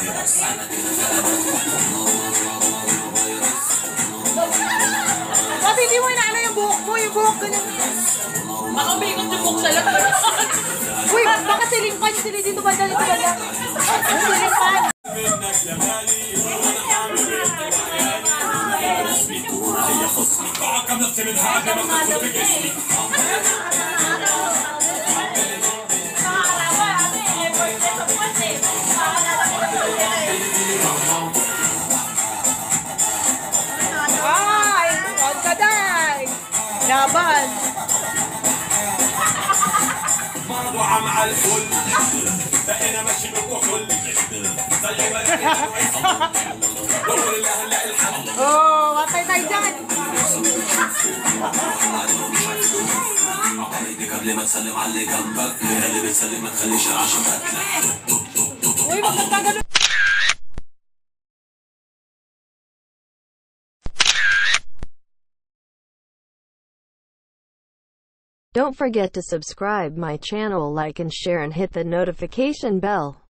Bakit hindi mo inaano yung buhok mo? Yung buhok ganyan. Baka umikot yung buhok sa lahat. Uy, baka silimpan sila dito ba? Dito ba? Silimpan. Ay, huwag ka day. Laban. مع الكل بقينا ماشي بالكحول زي ما قول الله لا الحمد Oh, matay tayo dyan. عقليتك قبل ما تسلم على اللي جنبك اللي بتسلم ما تخليش العشم قتلك. Uy, magkagano. Don't forget to subscribe my channel, like and share and hit the notification bell.